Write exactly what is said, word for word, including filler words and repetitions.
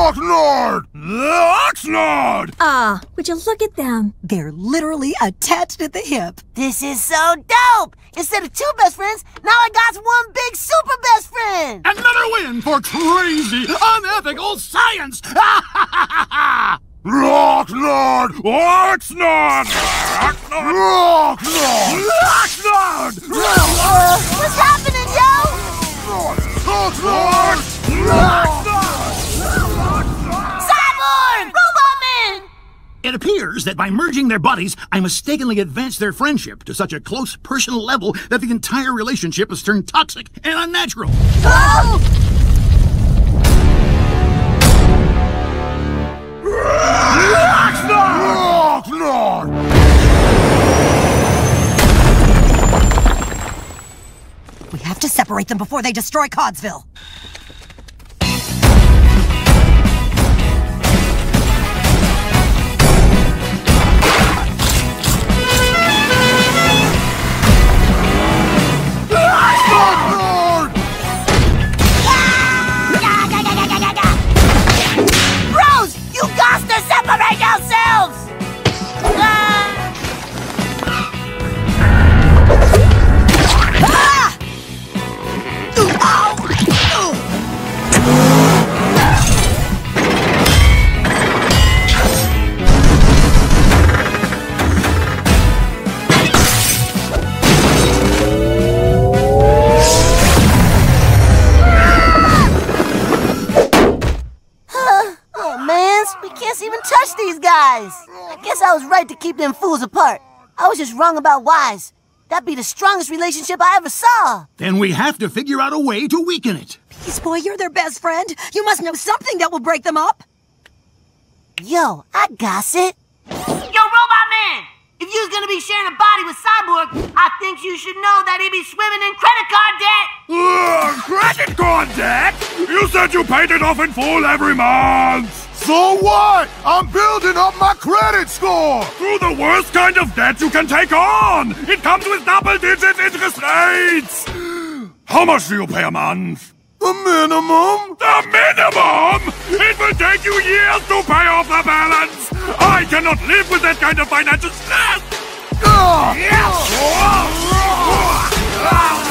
Oxnard! Oxnard! Ah, would you look at them? They're literally attached at the hip. This is so dope! Instead of two best friends, now I got one big super best friend! Another win for crazy, unethical science! Oxnard! Oxnard! Oxnard! Oxnard! Uh, what's happening, yo? Oxnard! Cyborg! Robot Man! It appears that by merging their bodies, I mistakenly advanced their friendship to such a close personal level that the entire relationship has turned toxic and unnatural. Oh! We have to separate them before they destroy Codsville. Bros, you got to separate yourselves! Ah! Oh, man, we can't even touch these guys. I guess I was right to keep them fools apart. I was just wrong about Wise. That'd be the strongest relationship I ever saw. Then we have to figure out a way to weaken it. Beast Boy, you're their best friend. You must know something that will break them up. Yo, I got it. Yo, Robot Man! If you was gonna be sharing a body with Cyborg, I think you should know that he be swimming in credit card debt! Uh, credit card debt? You said you paid it off in full every month! So what? I'm building up my credit score! To the worst kind of debt you can take on! It comes with double-digit interest rates! How much do you pay a month? The minimum? The minimum?! It will take you years to pay off the balance! I cannot live with that kind of financial stress! Ah! Yes!